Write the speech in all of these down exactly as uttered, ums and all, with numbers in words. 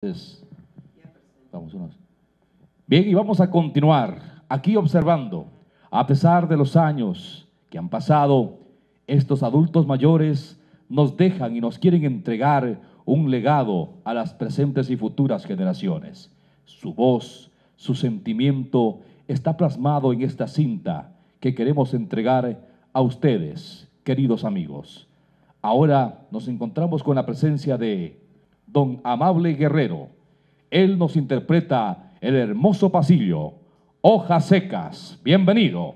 Es, vamos unos. Bien, y vamos a continuar aquí observando, a pesar de los años que han pasado, estos adultos mayores nos dejan y nos quieren entregar un legado a las presentes y futuras generaciones. Su voz, su sentimiento está plasmado en esta cinta que queremos entregar a ustedes, queridos amigos. Ahora nos encontramos con la presencia de don Amable Guerrero. Él nos interpreta el hermoso pasillo, Hojas Secas. Bienvenido.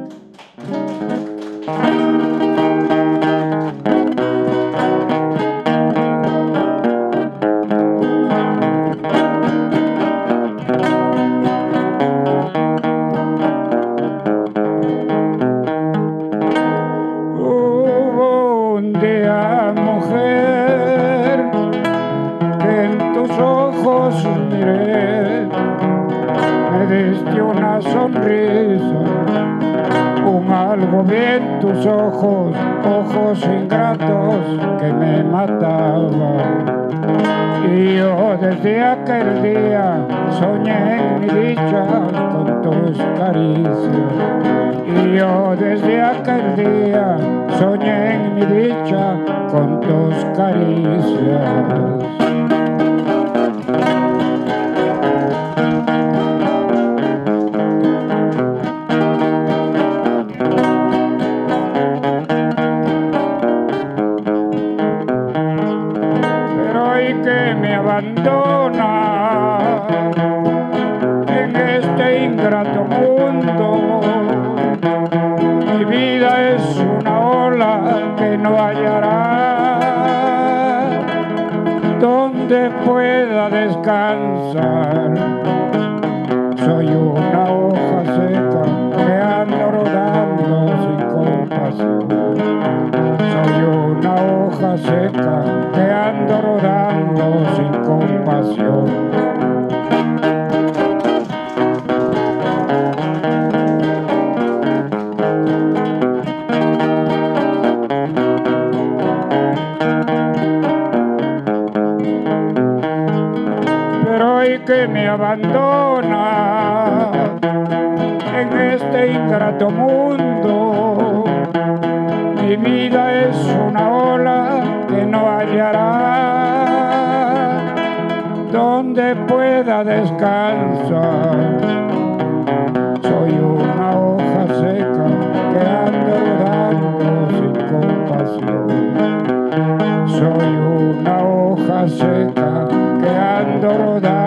Hubo un día, mujer, que en tus ojos miré, me diste una sonrisa, un algo vi en tus ojos, ojos ingratos que me mataban. Y yo desde aquel día soñé en mi dicha con tus caricias. Y yo desde aquel día soñé en mi dicha con tus caricias. Que me abandona en este ingrato mundo. Mi vida es una ola que no hallará donde pueda descansar. Soy una hoja seca que ando rodando sin compasión. Soy una hoja seca que ando rodando sin compasión. Pero hoy que me abandona en este ingrato mundo, mi vida es una ola que no hallará donde pueda descansar. Soy una hoja seca que ando rodando sin compasión. Soy una hoja seca que ando rodando